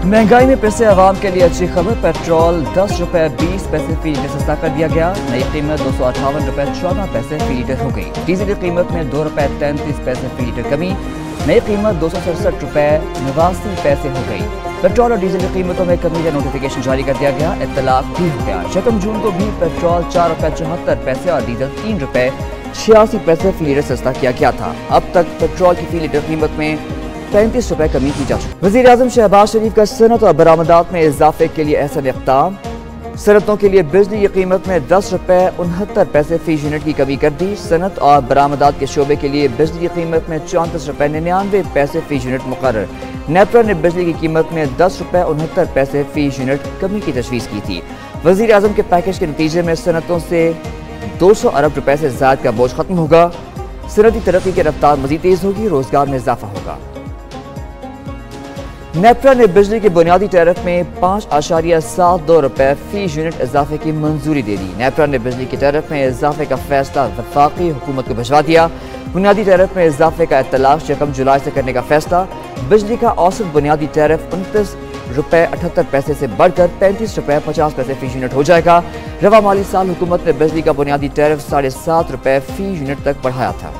महंगाई में पिसे आवाम के लिए अच्छी खबर। पेट्रोल 10 रुपए 20 पैसे फी लीटर सस्ता कर दिया गया। नई कीमत 258 रुपए 14 पैसे फी लीटर हो गई। डीजल की कीमत में 2 रुपए 33 पैसे फी लीटर कमी। नई कीमत 267 रुपए 89 पैसे हो गई। पेट्रोल और डीजल की कीमतों में कमी का नोटिफिकेशन जारी कर दिया गया। इत्तलाक भी हो गया। 6 जून को भी पेट्रोल 4 रुपए 74 पैसे और डीजल 3 रुपए 86 पैसे फी लीटर सस्ता किया गया था। अब तक पेट्रोल की फी लीटर कीमत में 35 रुपए कमी की जा चुकी। वज़ीर आज़म शहबाज शरीफ का सनत और बरामदात में इजाफे के लिए अहसन इक़दाम। सनतों के लिए बिजली की कीमत में 10 रुपए 69 पैसे फी यूनिट की कमी कर दी। सनत और बरामदात के शोबे के लिए बिजली की कीमत में 34 रुपए 99 पैसे फी यूनिट मुकर्रर। नेपरा ने बिजली की कीमत में 10 रुपए 69 पैसे फी यूनिट कमी की तजवीज़ की थी। वज़ीर आज़म के पैकेज के नतीजे में सनतों से 200 अरब रुपए से ज़ायद का बोझ खत्म होगा। सनती तरक्की की रफ्तार मज़ीद तेज़ होगी, रोजगार में इजाफा होगा। नेपरा ने बिजली के बुनियादी टैरिफ में 5.72 रुपए फी यूनिट इजाफे की मंजूरी दे दी। नेपरा ने बिजली के टैरिफ में इजाफे का फैसला वफाकी हुकूमत को भिजवा दिया। बुनियादी टैरिफ में इजाफे का इत्तलाक 6 जुलाई से करने का फैसला। बिजली का औसत बुनियादी टैरिफ 29 रुपए 78 पैसे से बढ़कर 35 रुपए 50 पैसे फी यूनिट हो जाएगा। रवा माली साल हुकूमत ने बिजली का बुनियादी टैरिफ 7.5 रुपए फी यूनिट तक बढ़ाया था।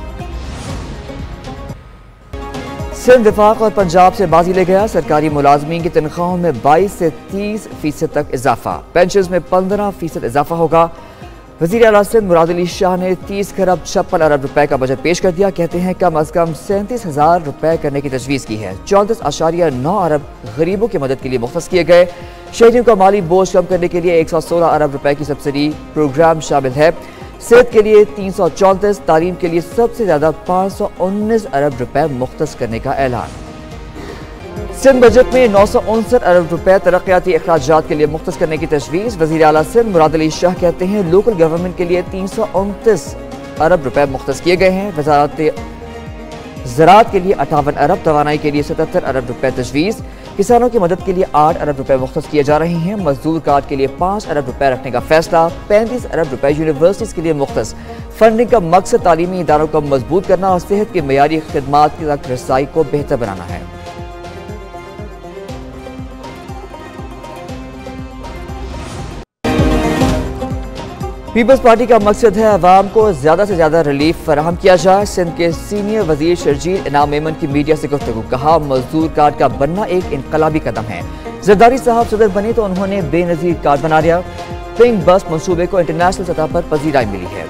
सिंध वफाक और पंजाब से बाजी ले गया। सरकारी मुलाजमीन की तनख्वाहों में 22 से 30% तक इजाफा। पेंशन में 15% इजाफा होगा। वज़ीर आला सिंध मुराद अली शाह ने 30 खरब 56 अरब रुपए का बजट पेश कर दिया। कहते हैं कम अज कम 37,000 रुपए करने की तजवीज़ की है। 34.9 अरब गरीबों की मदद के लिए मुख्तस किए गए। शहरियों का माली बोझ कम करने के लिए 116 अरब रुपए की सब्सिडी प्रोग्राम शामिल है। सेहत के लिए 334, तालीम के लिए सबसे ज्यादा 519 अरब रुपए मुख्तस करने का ऐलान। सिंध बजट में 969 अरब रुपए तरक्याती अखराजात के लिए मुख्तस करने की तजवीज़। वज़ीर आला सिंध मुराद अली शाह कहते हैं लोकल गवर्नमेंट के लिए 329 अरब रुपए मुख्तस किए गए हैं। वजारत ज़राअत के लिए 58 अरब, तवानाई के लिए 77 अरब रुपए तजवीज़। किसानों की मदद के लिए 8 अरब रुपए मुख्तस किए जा रहे हैं। मजदूर कार्ड के लिए 5 अरब रुपए रखने का फैसला। 35 अरब रुपए यूनिवर्सिटीज़ के लिए मुख्तस। फंडिंग का मकसद तालीमी इदारों को मजबूत करना और सेहत के मयारी खिदमात तक रसाई को बेहतर बनाना है। पीपल्स पार्टी का मकसद है अवाम को ज्यादा से ज्यादा रिलीफ फराहम किया जाए। सिंध के सीनियर वजीर शर्जील इनाम मेमन की मीडिया से गुफ्तगू। कहा मजदूर कार्ड का बनना एक इनकलाबी कदम है। जरदारी साहब सदर बने तो उन्होंने बेनजीर कार्ड बना दिया। पिंक बस मंसूबे को इंटरनेशनल सतह पर पजीराई मिली है।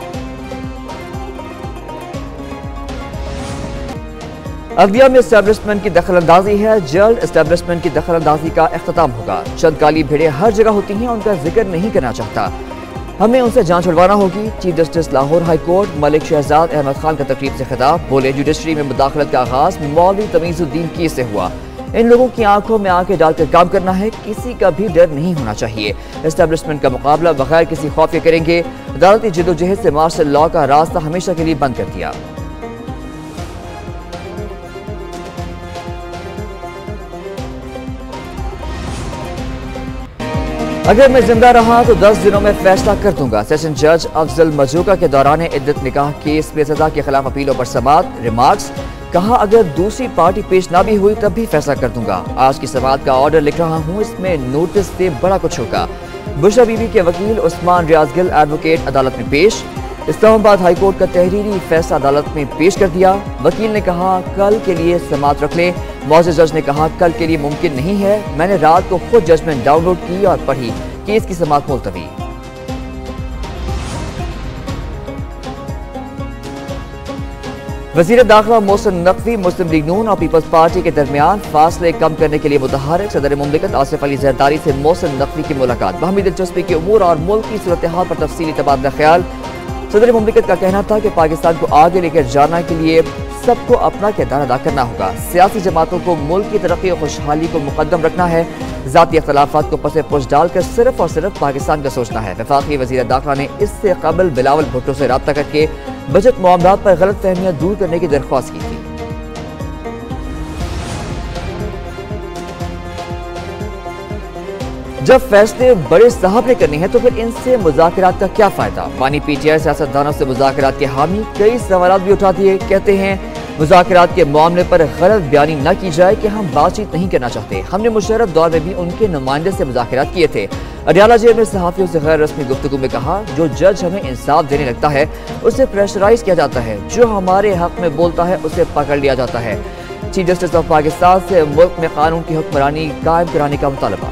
अदलिया में एस्टेब्लिशमेंट की दखलंदाजी है। जल्द एस्टेब्लिशमेंट की दखलंदाजी का इख्तिताम होगा। चंद काली भेड़े हर जगह होती हैं, उनका जिक्र नहीं करना चाहता। हमें उनसे जान छुड़वाना होगी। Chief justice Lahore high court Malik Shahzad Ahmad Khan का तकरीब से खिताब। बोले जुडिशरी में मुदाखलत का आगाज मौलवी तमीजुद्दीन की से हुआ। इन लोगों की आंखों में आंखें डालकर काम करना है। किसी का भी डर नहीं होना चाहिए। एस्टेब्लिशमेंट का मुकाबला बगैर किसी खौफ के करेंगे। अदालती जदोजहद से मार्शल लॉ का रास्ता हमेशा के लिए बंद कर दिया। अगर मैं जिंदा रहा तो 10 दिनों में फैसला कर दूंगा। सेशन जज अफजल मजूका के दौरान इद्दत निकाह केस में सजा के खिलाफ अपीलों पर समाअत। रिमार्क्स। कहा अगर दूसरी पार्टी पेश ना भी हुई तब भी फैसला कर दूंगा। आज की समाअत का ऑर्डर लिख रहा हूं, इसमें नोटिस से बड़ा कुछ होगा। बुशरा बीबी के वकील उस्मान रियाज गिल एडवोकेट अदालत में पेश। इस्लामाबाद हाईकोर्ट का तहरीरी फैसला अदालत में पेश कर दिया। वकील ने कहा कल के लिए समाअत रख लें। मौजूद जज ने कहा कल के लिए मुमकिन नहीं है। मैंने रात को खुद जजमेंट डाउनलोड की और पढ़ी। केस की समाअत मुलतवी। वज़ीर दाखिला मोहसिन नकवी मुस्लिम लीग नून और पीपल्स पार्टी के दरमियान फासले कम करने के लिए मुतहर्रिक। सदर मुमलिकत आसिफ अली जरदारी से मोहसिन नकवी की मुलाकात। बाहमी दिलचस्पी के उमूर और मुल्क की सूरत हाल पर तफसीली तबादला ख्याल। सदर मुमलिकत का कहना था कि पाकिस्तान को आगे लेकर जाने के लिए सबको अपना किरदार अदा करना होगा। सियासी जमातों को मुल्क की तरक्की और खुशहाली को मुकद्दम रखना है। ज़ाती अख्तलाफात को पसे पुश डालकर सिर्फ और सिर्फ पाकिस्तान का सोचना है। वफाकी वज़ीर दाखिला ने इससे कबल बिलावल भुट्टो से रब्ता करके बजट मामलात पर गलत फहमियाँ दूर करने की दरख्वास्त की थी। जब फैसले बड़े साहब ने करने हैं तो फिर इनसे मुज़ाकरात का क्या फायदा। बानी पीटीआई सियासतदानों से मुज़ाकरात के हामी कई सवाल भी उठा दिए। कहते हैं मुज़ाकरात के मामले पर गलत बयानी न की जाए कि हम बातचीत नहीं करना चाहते। हमने मुशर्रफ दौर में भी उनके नुमाइंदे से मुज़ाकरात किए थे। अडयाला जेल में सहाफ़ियों से गैर रस्मी गुफ्तगू में कहा, जो जज हमें इंसाफ देने लगता है उसे प्रेशराइज किया जाता है, जो हमारे हक में बोलता है उसे पकड़ लिया जाता है। चीफ जस्टिस ऑफ पाकिस्तान से मुल्क में कानून की हुक्मरानी कायम कराने का मुतालबा।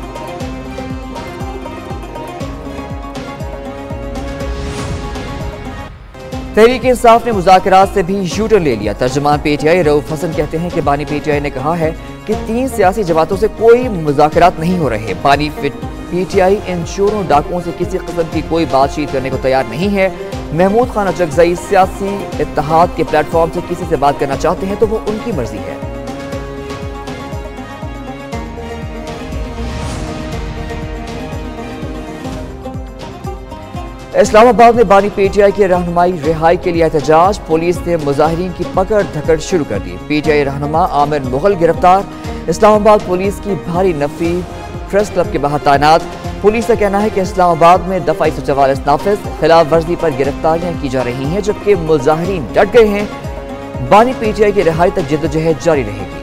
तहरीक इंसाफ ने मुज़ाकरात से भी यूटर्न ले लिया। तर्जुमान पीटीआई रऊफ हसन कहते हैं कि बानी पीटीआई ने कहा है कि 3 सियासी जमातों से कोई मुज़ाकरात नहीं हो रहे। बानी पीटीआई इन चोरों डाकुओं से किसी किस्म की कोई बातचीत करने को तैयार नहीं है। महमूद खान अचकज़ई सियासी इत्तेहाद के प्लेटफॉर्म से किसी से बात करना चाहते हैं तो वो उनकी मर्जी है। इस्लामाबाद में बानी पीटीआई की रहनुमाई रिहाई के लिए एहतजाज। पुलिस ने मुजाहिरीन की पकड़ धकड़ शुरू कर दी। पीटीआई रहनुमा आमिर मुगल गिरफ्तार। इस्लामाबाद पुलिस की भारी नफरी प्रेस क्लब के बाहर तैनात। पुलिस का कहना है कि इस्लामाबाद में दफा 144 नाफिज खिलाफ वर्जी पर गिरफ्तारियां की जा रही हैं, जबकि मुजाहिरीन डट गए हैं। बानी पीटीआई की रिहाई तक जद्दोजहद जारी रहेगी।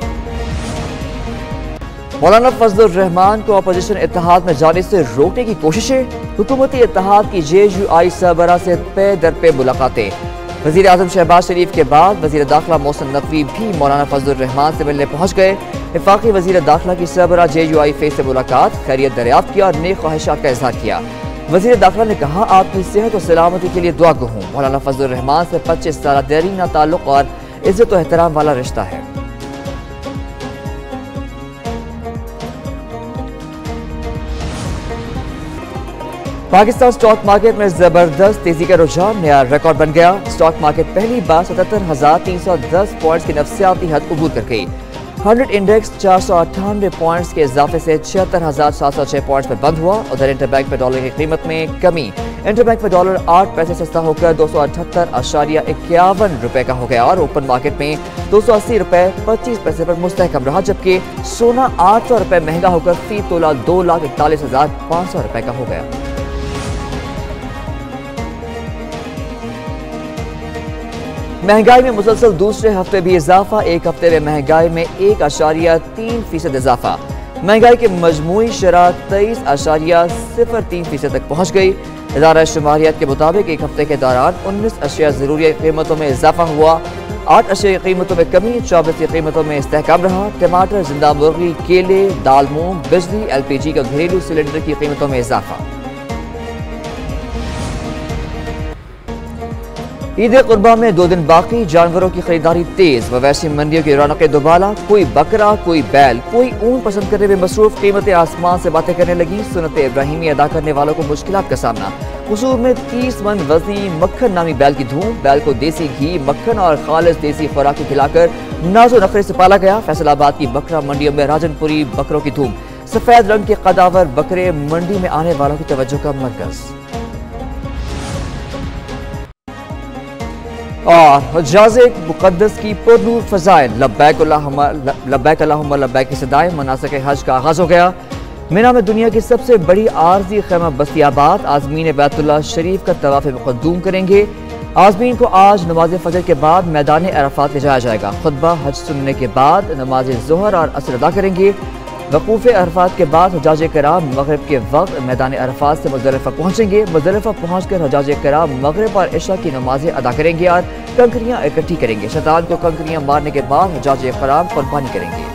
मौलाना फजलुर रहमान को अपोजिशन इत्तेहाद में जाने से रोकने की कोशिशें। हुकूमती इत्तेहाद की JUI सरबराह से पे दर पे मुलाकातें। वज़ीर आज़म शहबाज शरीफ के बाद वज़ीर दाखिला मोहसिन नकवी भी मौलाना फजलुर रहमान से मिलने पहुंच गए। वफाकी वज़ीर दाखिला की सरबराह JUI फेस से मुलाकात, खैरियत दरियाफ्त किया और नेक ख्वाहिशात का इजहार किया। वज़ीर दाखिला ने कहा, आपकी सेहत और सलामती के लिए दुआ गो हूँ। मौलाना फजलुर रहमान से 25 साल देरीना ताल्लुक और इज्जत और एहतराम वाला रिश्ता है। पाकिस्तान स्टॉक मार्केट में जबरदस्त तेजी का रुझान नया रिकॉर्ड बन गया। स्टॉक मार्केट पहली बार 77,310 पॉइंट्स की नफसियाती हद अबूर कर गई। 100 इंडेक्स 498 पॉइंट्स के इजाफे से 76,706 पॉइंट्स पर बंद हुआ। उधर इंटरबैंक में डॉलर की कीमत में कमी। इंटरबैंक में डॉलर 8 पैसे सस्ता होकर 278.51 रुपए का हो गया और ओपन मार्केट में 280 रुपए 25 पैसे पर मुस्तहकम रहा, जबकि सोना 800 रुपए महंगा होकर फी तोला 2,41,500 रुपए का हो गया। महंगाई में मुसलसल दूसरे हफ्ते भी इजाफा। एक हफ्ते में महंगाई में 1.3% इजाफा। महंगाई की मजमूई शरह 23.03% तक पहुंच गई। इदारा शुमारियात के मुताबिक एक हफ्ते के दौरान 19 अशिया ज़रूरी कीमतों में इजाफा हुआ, 8 अशिया की कीमतों में कमी, 24 की कीमतों में इस्तेहकाम रहा। टमाटर, जिंदा मुर्गी, केले, दाल मूंग, बिजली, LPG का घरेलू सिलेंडर की कीमतों में इजाफा। ईद कुर्बा में 2 दिन बाकी, जानवरों की खरीदारी तेज। मवेशी मंडियों की रौनकें दुबाला। कोई बकरा, कोई बैल, कोई ऊन पसंद करने में मसरूफ। कीमतें आसमान से बातें करने लगी। सुन्नत इब्राहिमी अदा करने वालों को मुश्किलात का सामना। कसूर में 30 मन वजनी मक्खन नामी बैल की धूम। बैल को देसी घी, मक्खन और खालिस देसी खुराकी खिलाकर नाजो नखरे से पाला गया। फैसलाबाद की बकरा मंडियों में राजनपुरी बकरों की धूम। सफेद रंग के कदावर बकरे मंडी में आने वालों की तवज्जो का मरकज। और हुज्जाज़े मुक़द्दस की पुरनूर फ़ज़ाइल, लब्बैक अल्लाहुम्मा लब्बैक की सदाएं। मनासिक हज का आगाज़ हो गया। मिना में दुनिया की सबसे बड़ी आरज़ी खैमा बस्ती आबाद। आज़मीन बैतुल्लाह शरीफ का तवाफ़ मुक़द्दूम करेंगे। आज़मीन को आज नमाज फ़जर के बाद मैदान अरफ़ात ले जाया जाएगा। खुतबा हज सुनने के बाद नमाज ज़ोहर और असर अदा करेंगे। वक़ूफ़ अरफ़ात के बाद हुज्जाज कराम मग़रिब के वक्त मैदान अरफ़ात से मुज़दलिफ़ा पहुँचेंगे। मुज़दलिफ़ा पहुँचकर हुज्जाज कराम मग़रिब और इशा की नमाज़ें अदा करेंगे और कंकरियाँ इकट्ठी करेंगे। शैतान को कंकरियाँ मारने के बाद हुज्जाज कराम कुर्बानी करेंगे।